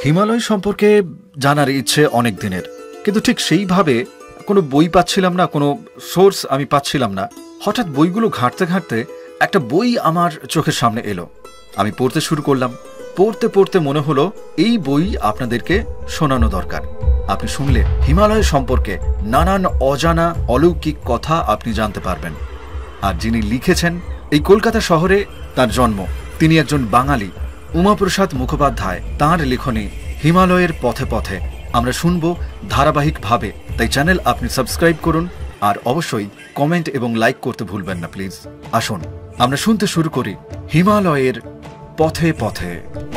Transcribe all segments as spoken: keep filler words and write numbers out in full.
হিমালয় সম্পর্কে জানার ইচ্ছে অনেক দিনের, কিন্তু ঠিক সেইভাবে কোনো বই পাচ্ছিলাম না, কোনো সোর্স আমি পাচ্ছিলাম না। হঠাৎ বইগুলো ঘাঁটতে ঘাঁটতে একটা বই আমার চোখের সামনে এলো। আমি পড়তে শুরু করলাম। পড়তে পড়তে মনে হলো এই বই আপনাদেরকে শোনানো দরকার। আপনি শুনলে হিমালয় সম্পর্কে নানান অজানা অলৌকিক কথা আপনি জানতে পারবেন। আর যিনি লিখেছেন, এই কলকাতা শহরে তার জন্ম, তিনি একজন বাঙালি, উমাপ্রসাদ মুখোপাধ্যায়। তাঁর লেখনী হিমালয়ের পথে পথে আমরা শুনব ধারাবাহিকভাবে। তাই চ্যানেল আপনি সাবস্ক্রাইব করুন, আর অবশ্যই কমেন্ট এবং লাইক করতে ভুলবেন না প্লিজ। আসুন আমরা শুনতে শুরু করি হিমালয়ের পথে পথে।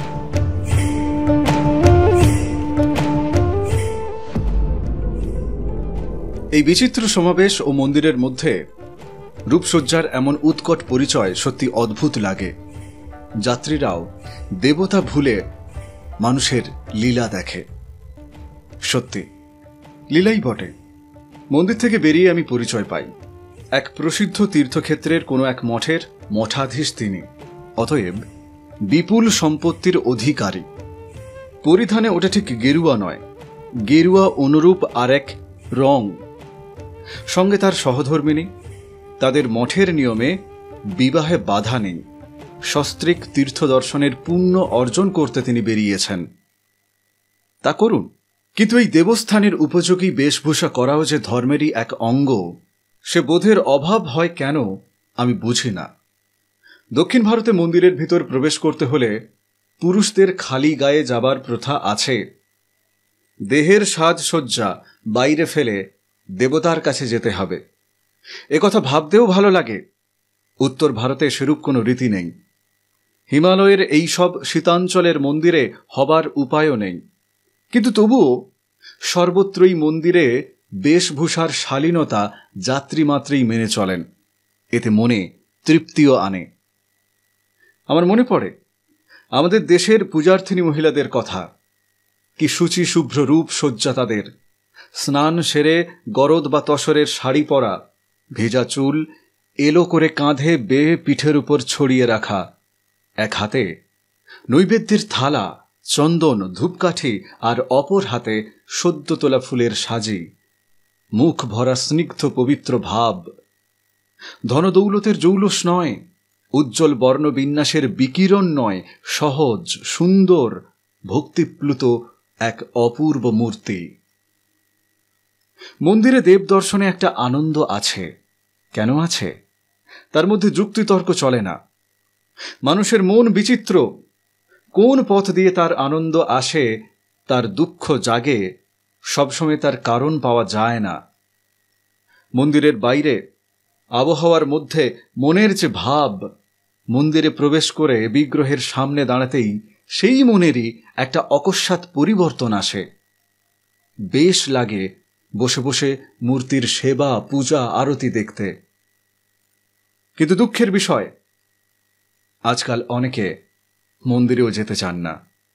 এই বিচিত্র সমাবেশ ও মন্দিরের মধ্যে রূপসজ্জার এমন উৎকট পরিচয় সত্যি অদ্ভুত লাগে। যাত্রীরাও দেবতা ভুলে মানুষের লীলা দেখে। সত্যি লীলাই বটে। মন্দির থেকে বেরিয়ে আমি পরিচয় পাই এক প্রসিদ্ধ তীর্থক্ষেত্রের কোনো এক মঠের মঠাধীশ তিনি। অতএব বিপুল সম্পত্তির অধিকারী। পরিধানে ওটা ঠিক গেরুয়া নয়, গেরুয়া অনুরূপ আর এক রং। সঙ্গে তার সহধর্মিনী। তাদের মঠের নিয়মে বিবাহে বাধা নেই। সস্ত্রীক তীর্থ দর্শনের পুণ্য অর্জন করতে তিনি বেরিয়েছেন। তা করুন, কিন্তু এই দেবস্থানের উপযোগী বেশভূষা করাও যে ধর্মেরই এক অঙ্গ, সে বোধের অভাব হয় কেন আমি বুঝি না। দক্ষিণ ভারতে মন্দিরের ভিতর প্রবেশ করতে হলে পুরুষদের খালি গায়ে যাবার প্রথা আছে। দেহের সাজসজ্জা বাইরে ফেলে দেবতার কাছে যেতে হবে। একথা ভাবতেও ভালো লাগে। উত্তর ভারতে সেরূপ কোনো রীতি নেই। হিমালয়ের এই সব শীতাঞ্চলের মন্দিরে হবার উপায়ও নেই। কিন্তু তবুও সর্বত্রই মন্দিরে বেশভূষার শালীনতা যাত্রীমাত্রেই মেনে চলেন। এতে মনে তৃপ্তিও আনে। আমার মনে পড়ে আমাদের দেশের পূজার্থিনী মহিলাদের কথা। কি শুচি শুভ্র রূপ সজ্জা তাদের। স্নান সেরে গরদ বা তসরের শাড়ি পরা, ভেজা চুল এলো করে কাঁধে বেয়ে পিঠের উপর ছড়িয়ে রাখা, এক হাতে নৈবেদ্যের থালা, চন্দন, ধূপকাঠি, আর অপর হাতে সদ্য তোলা ফুলের সাজি। মুখ ভরা স্নিগ্ধ পবিত্র ভাব। ধনদৌলতের জৌলস নয়, উজ্জ্বল বর্ণবিন্যাসের বিকিরণ নয়, সহজ সুন্দর ভক্তিপ্লুত এক অপূর্ব মূর্তি। মন্দিরে দেব দর্শনে একটা আনন্দ আছে। কেন আছে? তার মধ্যে যুক্তিতর্ক চলে না। মানুষের মন বিচিত্র। কোন পথ দিয়ে তার আনন্দ আসে, তার দুঃখ জাগে, সবসময় তার কারণ পাওয়া যায় না। মন্দিরের বাইরে আবহাওয়ার মধ্যে মনের যে ভাব, মন্দিরে প্রবেশ করে বিগ্রহের সামনে দাঁড়াতেই সেই মনেরই একটা অকস্মাৎ পরিবর্তন আসে। বেশ লাগে বসে বসে মূর্তির সেবা, পূজা, আরতি দেখতে। কিন্তু দুঃখের বিষয়, আজকাল অনেকে মন্দিরেও যেতে চান না।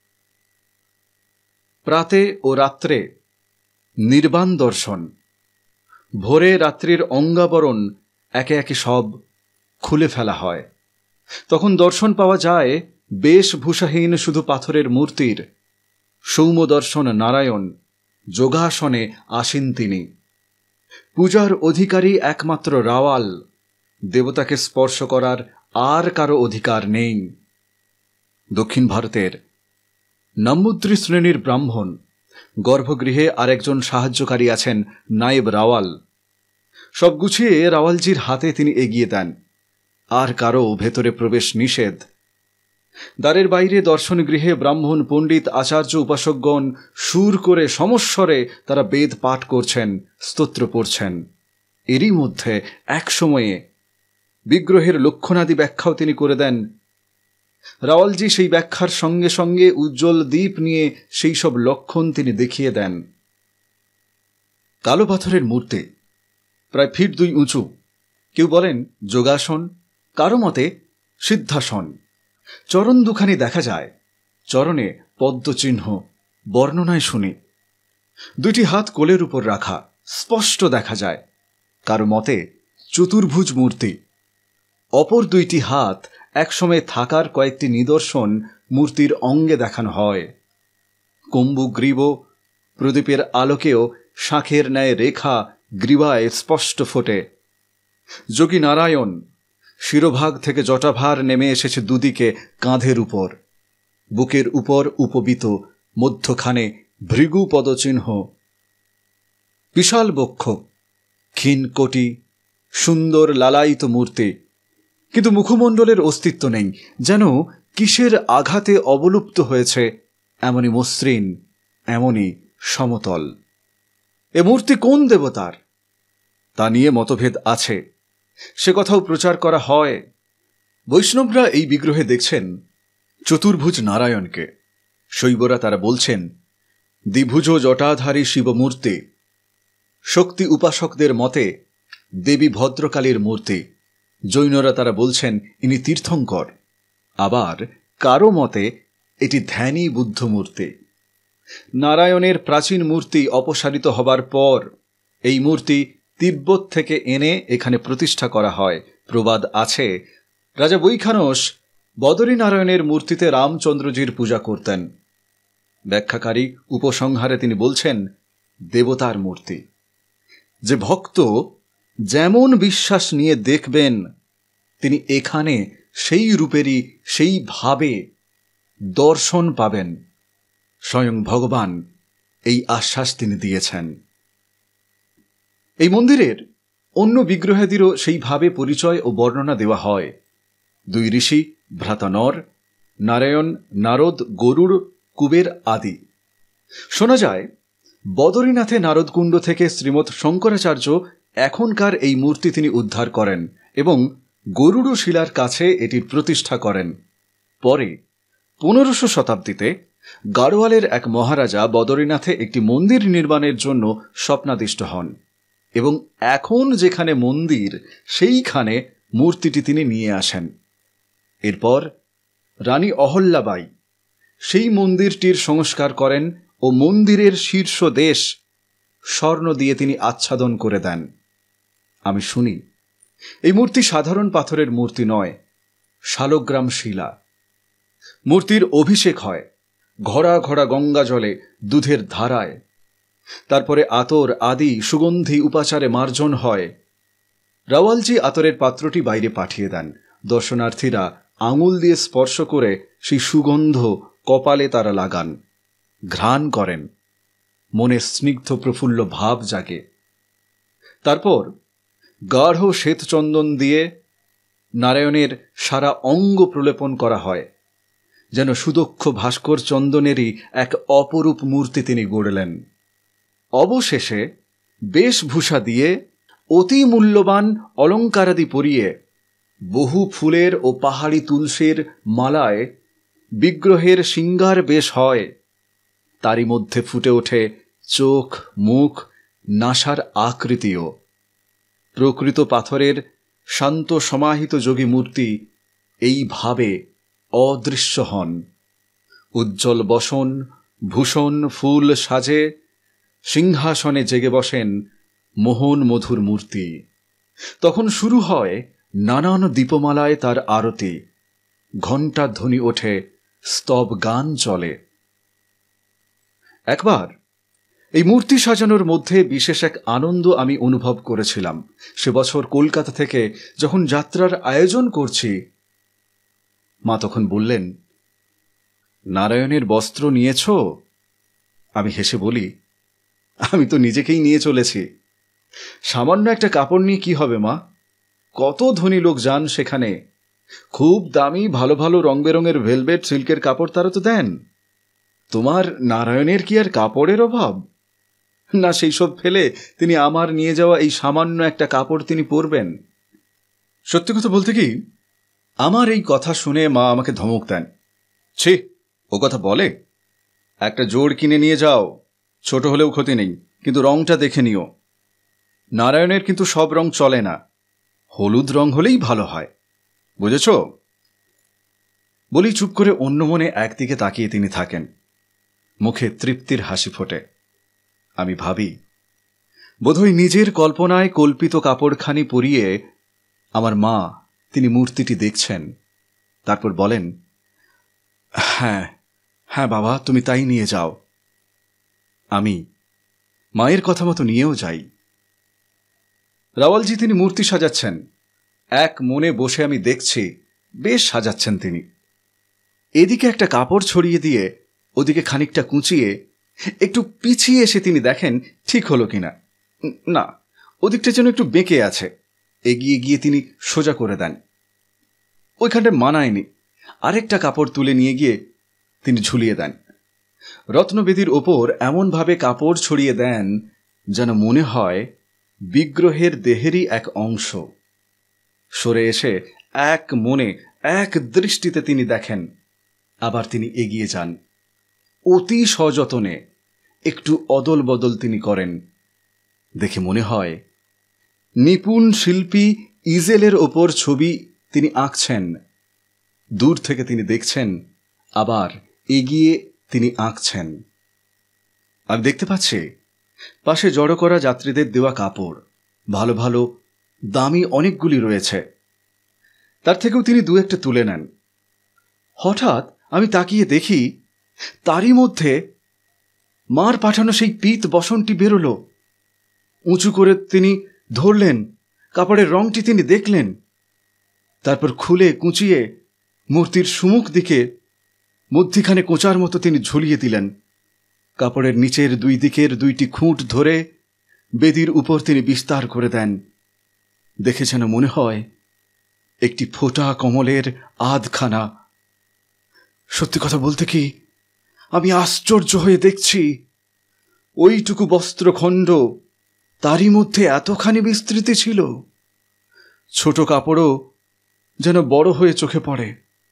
প্রাতে ও রাত্রে নির্বাণ দর্শন। ভোরে রাত্রির অঙ্গাবরণ একে একে সব খুলে ফেলা হয়। তখন দর্শন পাওয়া যায় বেশভূষাহীন শুধু পাথরের মূর্তির। সৌম্য দর্শন নারায়ণ, যোগাসনে আসেন তিনি। পূজার অধিকারী একমাত্র রাওয়াল। দেবতাকে স্পর্শ করার আর কারো অধিকার নেই। দক্ষিণ ভারতের নম্বুদ্রি শ্রেণীর ব্রাহ্মণ। গর্ভগৃহে আরেকজন সাহায্যকারী আছেন নায়েব রাওয়াল। সব গুছিয়ে রাওয়ালজির হাতে তিনি এগিয়ে দেন। আর কারো ভেতরে প্রবেশ নিষেধ। দ্বারের বাইরে দর্শন গৃহে ব্রাহ্মণ, পণ্ডিত, আচার্য, উপাসকগণ সুর করে সমস্বরে তারা বেদ পাঠ করছেন, স্তোত্র পড়ছেন। এরই মধ্যে এক সময়ে বিগ্রহের লক্ষণাদি ব্যাখ্যাও তিনি করে দেন। রাওয়ালজি সেই ব্যাখ্যার সঙ্গে সঙ্গে উজ্জ্বল দীপ নিয়ে সেই সব লক্ষণ তিনি দেখিয়ে দেন। কালো পাথরের মূর্তি, প্রায় ফিট দুই উঁচু। কেউ বলেন যোগাসন, কারো মতে সিদ্ধাসন। চরণ দুখানি দেখা যায়, চরণে পদ্মচিহ্ন। বর্ণনায় শুনি দুইটি হাত কোলের উপর রাখা, স্পষ্ট দেখা যায়। কারো মতে চতুর্ভুজ মূর্তি। অপর দুইটি হাত একসময় থাকার কয়েকটি নিদর্শন মূর্তির অঙ্গে দেখানো হয়। কুম্ভগ্রীব প্রদীপের আলোকেও শাঁখের ন্যায় রেখা গ্রীবায় স্পষ্ট ফোটে। যোগী নারায়ণ শিরোভাগ থেকে জটাভার নেমে এসেছে দুদিকে কাঁধের উপর, বুকের উপর উপবিত, মধ্যখানে ভৃগু পদচিহ্ন। বিশাল বক্ষ, ক্ষীণ কোটি, সুন্দর লালায়িত মূর্তি, কিন্তু মুখমণ্ডলের অস্তিত্ব নেই, যেন কিসের আঘাতে অবলুপ্ত হয়েছে, এমনই মসৃণ, এমনই সমতল। এ মূর্তি কোন দেবতার তা নিয়ে মতভেদ আছে, সে কথাও প্রচার করা হয়। বৈষ্ণবরা এই বিগ্রহে দেখছেন চতুর্ভুজ নারায়ণকে, শৈবরা তারা বলছেন দ্বিভুজ জটাধারী শিবমূর্তি, শক্তি উপাসকদের মতে দেবী ভদ্রকালীর মূর্তি, জৈনরা তারা বলছেন ইনি তীর্থঙ্কর, আবার কারো মতে এটি ধ্যানী বুদ্ধমূর্তি। নারায়ণের প্রাচীন মূর্তি অপসারিত হবার পর এই মূর্তি তিব্বত থেকে এনে এখানে প্রতিষ্ঠা করা হয়। প্রবাদ আছে রাজা বৈখানস বদরী নারায়ণের মূর্তিতে রামচন্দ্রজির পূজা করতেন। ব্যাখ্যাকারী উপসংহারে তিনি বলছেন দেবতার মূর্তি। যে ভক্ত যেমন বিশ্বাস নিয়ে দেখবেন তিনি এখানে সেই রূপেরই সেই ভাবে দর্শন পাবেন। স্বয়ং ভগবান এই আশ্বাস তিনি দিয়েছেন। এই মন্দিরের অন্য বিগ্রহাদিরও সেইভাবে পরিচয় ও বর্ণনা দেওয়া হয়। দুই ঋষি, ভ্রাতা নর, নারায়ণ, নারদ, গরুড়, কুবের আদি। শোনা যায় বদরীনাথে নারদকুণ্ড থেকে শ্রীমৎ শঙ্করাচার্য এখনকার এই মূর্তি তিনি উদ্ধার করেন এবং গরুড় শিলার কাছে এটির প্রতিষ্ঠা করেন। পরে পনেরোশো শতাব্দীতে গাড়োয়ালের এক মহারাজা বদরীনাথে একটি মন্দির নির্মাণের জন্য স্বপ্নাদিষ্ট হন এবং এখন যেখানে মন্দির সেইখানে মূর্তিটি তিনি নিয়ে আসেন। এরপর রানী অহল্যাবাই সেই মন্দিরটির সংস্কার করেন ও মন্দিরের শীর্ষ দেশ স্বর্ণ দিয়ে তিনি আচ্ছাদন করে দেন। আমি শুনি এই মূর্তি সাধারণ পাথরের মূর্তি নয়, শালগ্রাম শিলা। মূর্তির অভিষেক হয় ঘড়া ঘড়া গঙ্গা জলে, দুধের ধারায়, তারপরে আতর আদি সুগন্ধি উপাচারে মার্জন হয়। রাওয়ালজি আতরের পাত্রটি বাইরে পাঠিয়ে দেন। দর্শনার্থীরা আঙুল দিয়ে স্পর্শ করে সেই সুগন্ধ কপালে তারা লাগান, ঘ্রাণ করেন, মনে স্নিগ্ধ প্রফুল্ল ভাব জাগে। তারপর গাঢ় শ্বেতচন্দন দিয়ে নারায়ণের সারা অঙ্গ প্রলেপন করা হয়, যেন সুদক্ষ ভাস্কর চন্দনেরই এক অপরূপ মূর্তি তিনি গড়লেন। অবশেষে বেশভূষা দিয়ে অতি মূল্যবান অলঙ্কারাদি পরিয়ে বহু ফুলের ও পাহাড়ি তুলসীর মালায় বিগ্রহের সিঙ্গার বেশ হয়। তারই মধ্যে ফুটে ওঠে চোখ, মুখ, নাসার আকৃতিও। প্রকৃত পাথরের শান্ত সমাহিত যোগী মূর্তি এইভাবে অদৃশ্য হন। উজ্জ্বল বসন, ভূষণ, ফুল সাজে সিংহাসনে জেগে বসেন মোহন মধুর মূর্তি। তখন শুরু হয় নানান দীপমালায় তার আরতি, ঘণ্টা ধ্বনি ওঠে, স্তব গান চলে। একবার এই মূর্তি সাজানোর মধ্যে বিশেষ এক আনন্দ আমি অনুভব করেছিলাম। সে বছর কলকাতা থেকে যখন যাত্রার আয়োজন করছি, মা তখন বললেন, নারায়ণের বস্ত্র নিয়েছ? আমি হেসে বলি, আমি তো নিজেকেই নিয়ে চলেছি। সামান্য একটা কাপড় নিয়ে কি হবে মা? কত ধনী লোক যান সেখানে, খুব দামি ভালো ভালো রং বেরঙের ভেলভেট সিল্কের কাপড় তারা তো দেন। তোমার নারায়ণের কি আর কাপড়ের অভাব? না, সেই সব ফেলে তিনি আমার নিয়ে যাওয়া এই সামান্য একটা কাপড় তিনি পরবেন? সত্যি কথা বলতে কি, আমার এই কথা শুনে মা আমাকে ধমক দেন। ছি, ও কথা বলে? একটা জোড় কিনে নিয়ে যাও, ছোট হলেও ক্ষতি নেই, কিন্তু রংটা দেখে নিও। নারায়ণের কিন্তু সব রং চলে না, হলুদ রং হলেই ভালো হয়, বুঝেছ? বলি চুপ করে অন্য মনে একদিকে তাকিয়ে তিনি থাকেন, মুখে তৃপ্তির হাসি ফোটে। আমি ভাবি, বোধহয় নিজের কল্পনায় কল্পিত কাপড়খানি পরিয়ে আমার মা তিনি মূর্তিটি দেখছেন। তারপর বলেন, হ্যাঁ হ্যাঁ বাবা, তুমি তাই নিয়ে যাও, আমি মায়ের কথা মতো নিয়েও যাই। রাওয়ালজি তিনি মূর্তি সাজাচ্ছেন। এক মনে বসে আমি দেখছি বেশ সাজাচ্ছেন তিনি। এদিকে একটা কাপড় ছড়িয়ে দিয়ে ওদিকে খানিকটা কুঁচিয়ে একটু পিছিয়ে এসে তিনি দেখেন ঠিক হলো কিনা। না, ওদিকটা যেন একটু বেঁকে আছে। এগিয়ে গিয়ে তিনি সোজা করে দেন। ওইখানটায় মানায়নি। আরেকটা কাপড় তুলে নিয়ে গিয়ে তিনি ঝুলিয়ে দেন। রত্নবেদীর ওপর এমনভাবে কাপড় ছড়িয়ে দেন যেন মনে হয় বিগ্রহের দেহেরই এক অংশ। সরে এসে এক মনে এক দৃষ্টিতে তিনি দেখেন। আবার তিনি এগিয়ে যান। অতি সযতনে একটু অদল বদল তিনি করেন। দেখে মনে হয় নিপুণ শিল্পী ইজেলের ওপর ছবি তিনি আঁকছেন। দূর থেকে তিনি দেখছেন, আবার এগিয়ে তিনি আঁকছেন। আমি দেখতে পাচ্ছি পাশে জড়ো করা যাত্রীদের দেওয়া কাপড় ভালো ভালো দামি অনেকগুলি রয়েছে। তার থেকেও তিনি দু একটা তুলে নেন। হঠাৎ আমি তাকিয়ে দেখি তারই মধ্যে মার পাঠানো সেই পিত বসনটি বেরোলো। উঁচু করে তিনি ধরলেন, কাপড়ের রংটি তিনি দেখলেন, তারপর খুলে কুঁচিয়ে মূর্তির সুমুখ দিকে মধ্যিখানে কোঁচার মতো তিনি ঝুলিয়ে দিলেন। কাপড়ের নিচের দুই দিকের দুইটি খুঁট ধরে বেদির উপর তিনি বিস্তার করে দেন। দেখে যেন মনে হয় একটি ফোঁটা কমলের আধখানা। সত্যি কথা বলতে কি, আমি আশ্চর্য হয়ে দেখছি ওইটুকু বস্ত্রখণ্ড, তারই মধ্যে এতখানি বিস্তৃতি ছিল। ছোট কাপড়ও যেন বড় হয়ে চোখে পড়ে।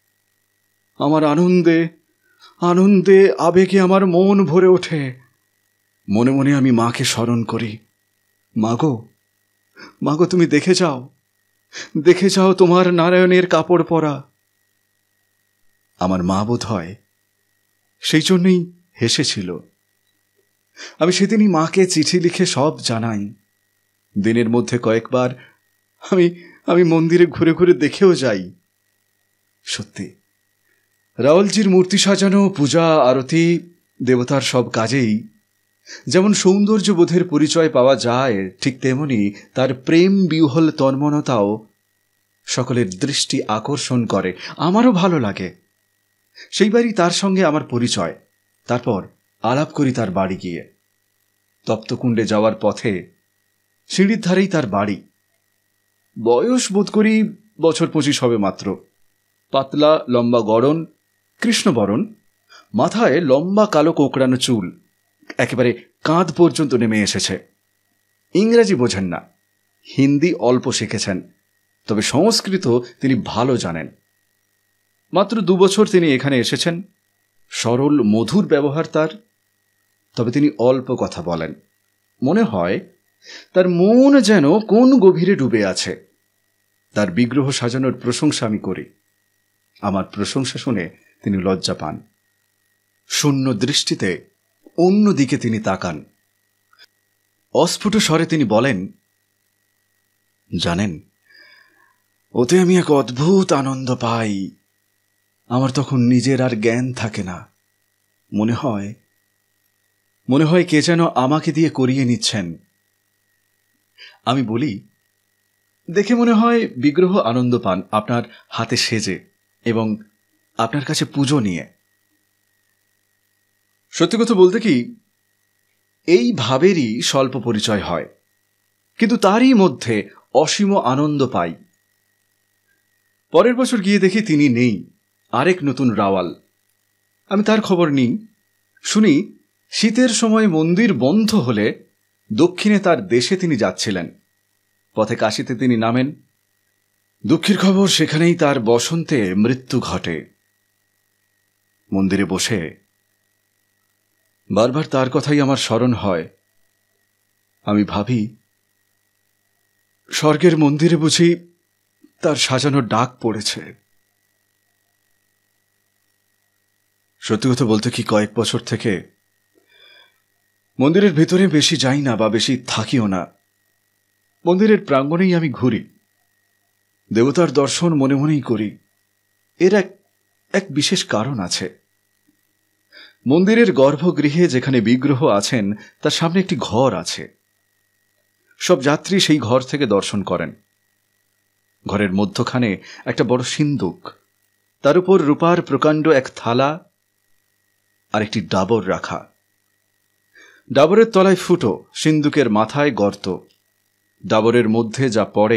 আমার আনন্দে আনন্দে আবেগে আমার মন ভরে ওঠে। মনে মনে আমি মাকে স্মরণ করি। মাগো, মাগো, তুমি দেখে যাও, দেখে যাও তোমার নারায়ণের কাপড় পরা। আমার মা বোধ হয় সেই জন্যই হেসেছিল। আমি সেদিনই মাকে চিঠি লিখে সব জানাই। দিনের মধ্যে কয়েকবার আমি আমি মন্দিরে ঘুরে ঘুরে দেখেও যাই। সত্যি রাওয়ালজির মূর্তি সাজানো, পূজা, আরতি, দেবতার সব কাজেই যেমন সৌন্দর্য বোধের পরিচয় পাওয়া যায়, ঠিক তেমনি তার প্রেম বিহ্বল তন্মনতাও সকলের দৃষ্টি আকর্ষণ করে। আমারও ভালো লাগে। সেইবারই তার সঙ্গে আমার পরিচয়। তারপর আলাপ করি তার বাড়ি গিয়ে। তপ্তকুণ্ডে যাওয়ার পথে সিঁড়ির ধারেই তার বাড়ি। বয়স বোধ করি বছর পঁচিশ হবে মাত্র। পাতলা লম্বা গড়ন, কৃষ্ণবরণ, মাথায় লম্বা কালো কোঁকড়ানো চুল একেবারে কাঁধ পর্যন্ত নেমে এসেছে। ইংরেজি বোঝেন না, হিন্দি অল্প শিখেছেন, তবে সংস্কৃত তিনি ভালো জানেন। মাত্র দু বছর তিনি এখানে এসেছেন। সরল মধুর ব্যবহার তার, তবে তিনি অল্প কথা বলেন। মনে হয় তার মন যেন কোন গভীরে ডুবে আছে। তার বিগ্রহ সাজানোর প্রশংসা আমি করি। আমার প্রশংসা শুনে তিনি লজ্জা পান। শূন্য দৃষ্টিতে অন্য দিকে তিনি তাকান। অস্ফুট স্বরে তিনি বলেন, জানেন, ওতে আমি এক অদ্ভুত আনন্দ পাই। আমার তখন নিজের আর জ্ঞান থাকে না। মনে হয় মনে হয় কে যেন আমাকে দিয়ে করিয়ে নিচ্ছেন। আমি বলি, দেখে মনে হয় বিগ্রহ আনন্দ পান আপনার হাতে সেজে এবং আপনার কাছে পুজো নিয়ে। সত্যি কথা বলতে কি, এই ভাবেরই স্বল্প পরিচয় হয়, কিন্তু তারই মধ্যে অসীম আনন্দ পাই। পরের বছর গিয়ে দেখি তিনি নেই, আরেক নতুন রাওয়াল। আমি তার খবর নিই। শুনি শীতের সময় মন্দির বন্ধ হলে দক্ষিণে তার দেশে তিনি যাচ্ছিলেন। পথে কাশিতে তিনি নামেন। দুঃখের খবর, সেখানেই তার বসন্তে মৃত্যু ঘটে। মন্দিরে বসে বারবার তার কথাই আমার স্মরণ হয়। আমি ভাবি, স্বর্গের মন্দিরে বুঝি তার সাজানোর ডাক পড়েছে। সত্যি কথা বলতে কি, কয়েক বছর থেকে মন্দিরের ভেতরে বেশি যাই না বা বেশি থাকিও না। মন্দিরের প্রাঙ্গণেই আমি ঘুরি, দেবতার দর্শন মনে মনেই করি। এর এক এক বিশেষ কারণ আছে। মন্দিরের গর্ভগৃহে যেখানে বিগ্রহ আছেন তার সামনে একটি ঘর আছে। সব যাত্রী সেই ঘর থেকে দর্শন করেন। ঘরের মধ্যখানে একটা বড় সিন্দুক, তার উপর রূপার প্রকাণ্ড এক থালা আর একটি ডাবর রাখা। ডাবরের তলায় ফুটো, সিন্দুকের মাথায় গর্ত। ডাবরের মধ্যে যা পড়ে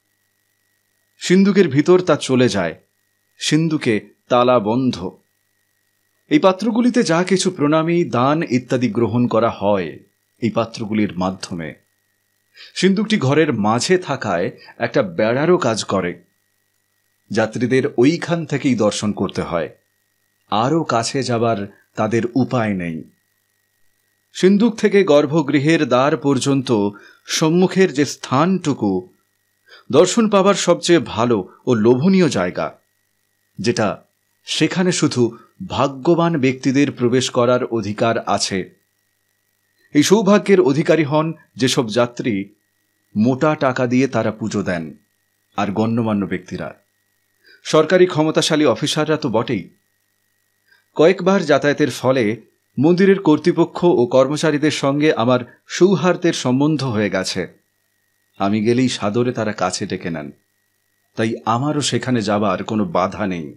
সিন্দুকের ভিতর তা চলে যায়। সিন্দুকে তালা বন্ধ। এই পাত্রগুলিতে যা কিছু প্রণামী, দান ইত্যাদি গ্রহণ করা হয় এই পাত্রগুলির মাধ্যমে। সিন্দুকটি ঘরের মাঝে থাকায় একটা বেড়ারও কাজ করে। যাত্রীদের ওইখান থেকেই দর্শন করতে হয়, আরও কাছে যাবার তাদের উপায় নেই। সিন্দুক থেকে গর্ভগৃহের দ্বার পর্যন্ত সম্মুখের যে স্থানটুকু দর্শন পাবার সবচেয়ে ভালো ও লোভনীয় জায়গা, যেটা সেখানে শুধু ভাগ্যবান ব্যক্তিদের প্রবেশ করার অধিকার আছে। এই সৌভাগ্যের অধিকারী হন যেসব যাত্রী মোটা টাকা দিয়ে তারা পুজো দেন, আর গণ্যমান্য ব্যক্তিরা, সরকারি ক্ষমতাশালী অফিসাররা তো বটেই। কয়েকবার যাতায়াতের ফলে মন্দিরের কর্তৃপক্ষ ও কর্মচারীদের সঙ্গে আমার সৌহার্দ্যের সম্বন্ধ হয়ে গেছে। আমি গেলেই সাদরে তারা কাছে ডেকে নেন, তাই আমারও সেখানে যাবার কোনো বাধা নেই।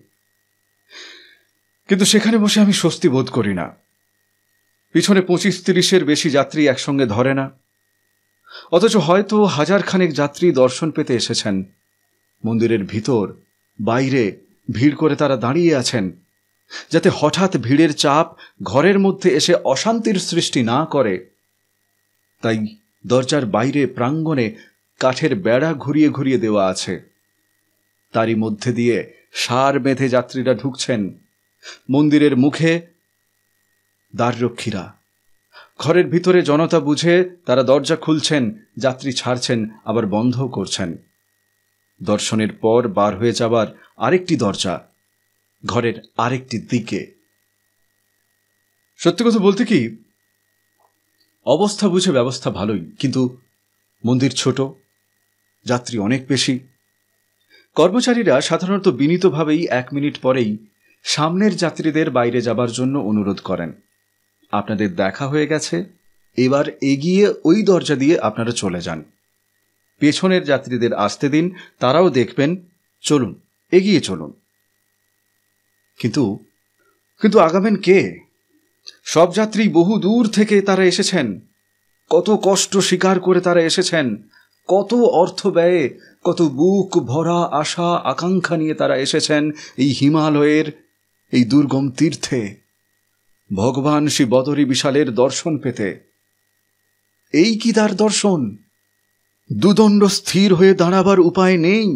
কিন্তু সেখানে বসে আমি স্বস্তি বোধ করি না। পিছনে পঁচিশ তিরিশের বেশি যাত্রী একসঙ্গে ধরে না, অথচ হয়তো হাজার খানেক যাত্রী দর্শন পেতে এসেছেন। মন্দিরের ভিতর বাইরে ভিড় করে তারা দাঁড়িয়ে আছেন, যাতে হঠাৎ ভিড়ের চাপ ঘরের মধ্যে এসে অশান্তির সৃষ্টি না করে। তাই দরজার বাইরে প্রাঙ্গণে কাঠের বেড়া ঘুরিয়ে ঘুরিয়ে দেওয়া আছে। তারই মধ্যে দিয়ে সার বেঁধে যাত্রীরা ঢুকছেন। মন্দিরের মুখে দ্বাররক্ষীরা, ঘরের ভিতরে জনতা বুঝে তারা দরজা খুলছেন, যাত্রী ছাড়ছেন, আবার বন্ধ করছেন। দর্শনের পর বার হয়ে যাবার আরেকটি দরজা ঘরের আরেকটি দিকে। সত্যি কথা বলতে কি, অবস্থা বুঝে ব্যবস্থা ভালোই, কিন্তু মন্দির ছোট, যাত্রী অনেক বেশি। কর্মচারীরা সাধারণত বিনীতভাবেই এক মিনিট পরেই সামনের যাত্রীদের বাইরে যাবার জন্য অনুরোধ করেন। আপনাদের দেখা হয়ে গেছে, এবার এগিয়ে ওই দরজা দিয়ে আপনারা চলে যান। পেছনের যাত্রীদের আসতে দিন, তারাও দেখবেন, চলুন, এগিয়ে চলুন। কিন্তু কিন্তু আগাবেন কে? সব যাত্রী বহু দূর থেকে তারা এসেছেন, কত কষ্ট স্বীকার করে তারা এসেছেন, কত অর্থ ব্যয়ে, কত বুক ভরা আশা আকাঙ্ক্ষা নিয়ে তারা এসেছেন এই হিমালয়ের এই দুর্গম তীর্থে ভগবান শ্রী বদরী বিশালের দর্শন পেতে। এই কি তার দর্শন? দুদণ্ড স্থির হয়ে দাঁড়াবার উপায় নেই।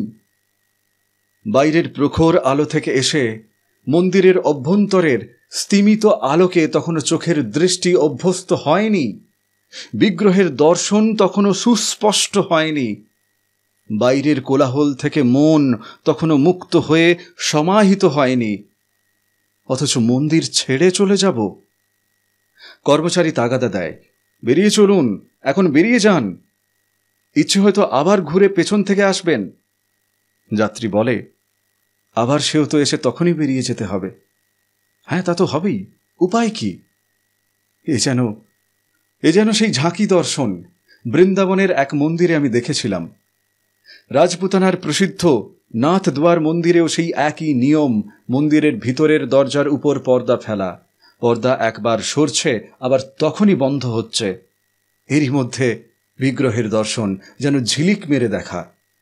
বাইরের প্রখর আলো থেকে এসে মন্দিরের অভ্যন্তরের স্তিমিত আলোকে তখনও চোখের দৃষ্টি অভ্যস্ত হয়নি, বিগ্রহের দর্শন তখনও সুস্পষ্ট হয়নি, বাইরের কোলাহল থেকে মন তখনও মুক্ত হয়ে সমাহিত হয়নি, অথচ মন্দির ছেড়ে চলে যাব। কর্মচারী তাগাদা দেয়, বেরিয়ে চলুন, এখন বেরিয়ে যান। ইচ্ছে হয়তো আবার ঘুরে পেছন থেকে আসবেন। যাত্রী বলে, আবার সেও তো এসে তখনই বেরিয়ে যেতে হবে। হ্যাঁ, তা তো হবেই, উপায় কি? এ যেন এ যেন সেই ঝাঁকি দর্শন বৃন্দাবনের এক মন্দিরে আমি দেখেছিলাম। রাজপুতানার প্রসিদ্ধ নাথদ্বার মন্দিরেও সেই একই নিয়ম। মন্দিরের ভিতরের দরজার উপর পর্দা ফেলা, পর্দা একবার সরছে আবার তখনই বন্ধ হচ্ছে। এরই মধ্যে বিগ্রহের দর্শন যেন ঝিলিক মেরে দেখা।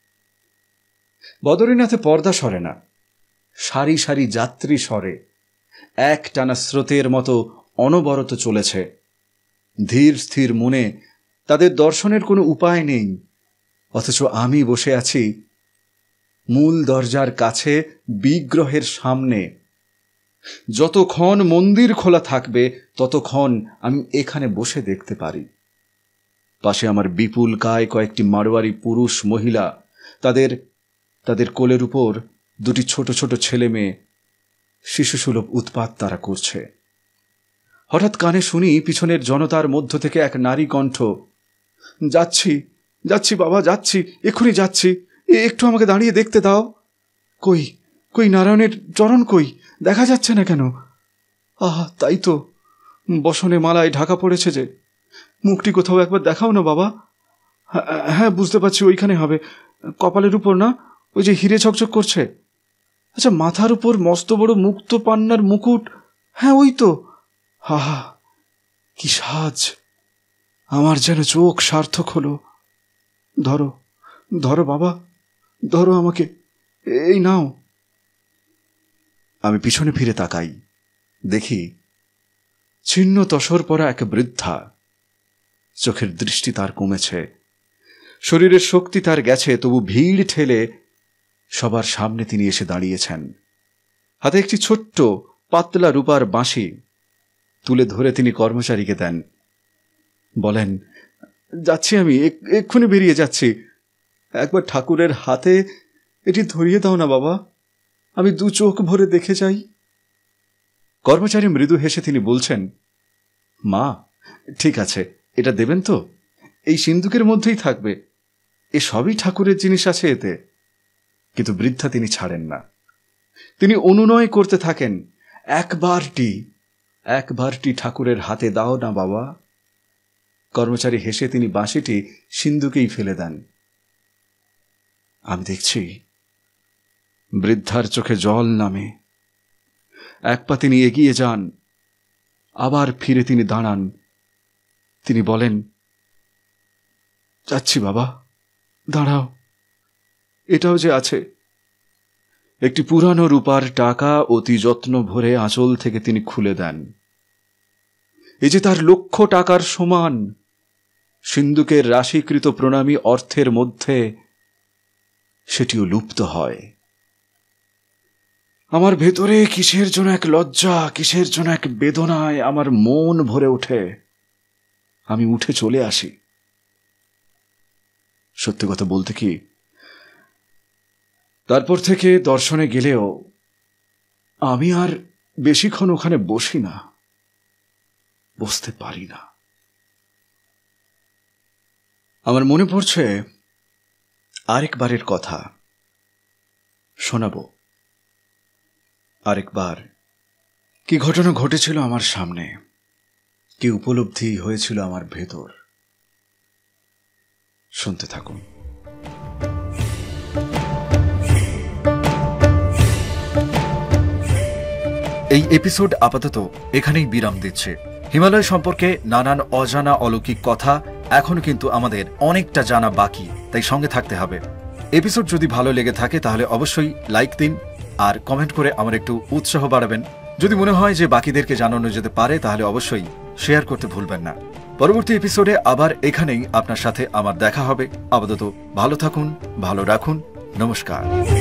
বদরীনাথে পর্দা সরে না, সারি সারি যাত্রী সরে, এক টানা স্রোতের মতো অনবরত চলেছে। ধীর স্থির মনে তাদের দর্শনের কোনো উপায় নেই, অথচ আমি বসে আছি মূল দরজার কাছে বিগ্রহের সামনে। যতক্ষণ মন্দির খোলা থাকবে ততক্ষণ আমি এখানে বসে দেখতে পারি। পাশে আমার বিপুল কায় কয়েকটি মারোয়ারি পুরুষ মহিলা, তাদের তাদের কোলের উপর দুটি ছোট ছোট ছেলে মেয়ে, শিশুসুলভ উৎপাত তারা করছে। হঠাৎ কানে শুনি পিছনের জনতার মধ্য থেকে এক নারী কণ্ঠ, যাচ্ছি যাচ্ছি বাবা, যাচ্ছি, এক্ষুনি যাচ্ছি, একটু আমাকে দাঁড়িয়ে দেখতে দাও। কই কই নারায়ণের চরণ কই? দেখা যাচ্ছে না কেন? আহা, তাই তো, বসনে মালায় ঢাকা পড়েছে যে, মুখটি কোথাও একবার দেখাও না বাবা। হ্যাঁ, বুঝতে পারছি ওইখানে হবে, কপালের উপর না, ওই যে হিরে ঝকঝক করছে। আচ্ছা, মাথার উপর মস্ত বড় মুক্ত পান্নার মুকুট, হ্যাঁ ওই তো। হা হা, কি সাজ! আমার যেন চোখ সার্থক হলো। ধরো ধরো বাবা, ধরো আমাকে, এই নাও। আমি পিছনে ফিরে তাকাই, দেখি ছিন্ন তসর পরা এক বৃদ্ধা। চোখের দৃষ্টি তার কমেছে, শরীরের শক্তি তার গেছে, তবু ভিড় ঠেলে সবার সামনে তিনি এসে দাঁড়িয়েছেন। হাতে একটি ছোট্ট পাতলা রূপার বাঁশি তুলে ধরে তিনি কর্মচারীকে দেন। বলেন, যাচ্ছি আমি, এক্ষুনি বেরিয়ে যাচ্ছি। একবার ঠাকুরের হাতে এটি ধরিয়ে দাও না বাবা, আমি দু চোখ ভরে দেখে যাই। কর্মচারী মৃদু হেসে তিনি বলছেন, মা ঠিক আছে, এটা দেবেন তো? এই সিন্দুকের মধ্যেই থাকবে, এ সবই ঠাকুরের জিনিস আছে এতে। কিন্তু বৃদ্ধা তিনি ছাড়েন না, তিনি অনুনয় করতে থাকেন, একবারটি একবারটি ঠাকুরের হাতে দাও না বাবা। কর্মচারী হেসে তিনি বাঁশিটি সিন্দুকেই ফেলে দেন। আমি দেখছি বৃদ্ধার চোখে জল নামে। এক পা তিনি এগিয়ে যান, আবার ফিরে তিনি দাঁড়ান। তিনি বলেন, যাচ্ছি বাবা, দাঁড়াও, এটাও যে আছে। একটি পুরানো রূপার টাকা অতি যত্ন ভরে আঁচল থেকে তিনি খুলে দেন। এই যে তার লক্ষ টাকার সমান। সিন্দুকের রাশিকৃত প্রণামী অর্থের মধ্যে সেটিও লুপ্ত হয়। আমার ভেতরে কিসের জন্য এক লজ্জা, কিসের জন্য এক বেদনায় আমার মন ভরে ওঠে। আমি উঠে চলে আসি। সত্যি কথা বলতে কি, তারপর থেকে দর্শনে গেলেও আমি আর বেশিক্ষণ ওখানে বসি না, বসতে পারি না। আমার মনে পড়ছে আরেকবারের কথা, শোনাবো। আরেকবার কি ঘটনা ঘটেছিল আমার সামনে, কি উপলব্ধি হয়েছিল আমার ভেতর। শুনতে থাকুন। এই এপিসোড আপাতত এখানেই বিরাম দিচ্ছে। হিমালয় সম্পর্কে নানান অজানা অলৌকিক কথা এখনো কিন্তু আমাদের অনেকটা জানা বাকি, তাই সঙ্গে থাকতে হবে। এপিসোড যদি ভালো লেগে থাকে তাহলে অবশ্যই লাইক দিন আর কমেন্ট করে আমার একটু উৎসাহ বাড়াবেন। যদি মনে হয় যে বাকিদেরকে জানানো যেতে পারে তাহলে অবশ্যই শেয়ার করতে ভুলবেন না। পরবর্তী এপিসোডে আবার এখানেই আপনার সাথে আমার দেখা হবে। আপাতত ভালো থাকুন, ভালো রাখুন, নমস্কার।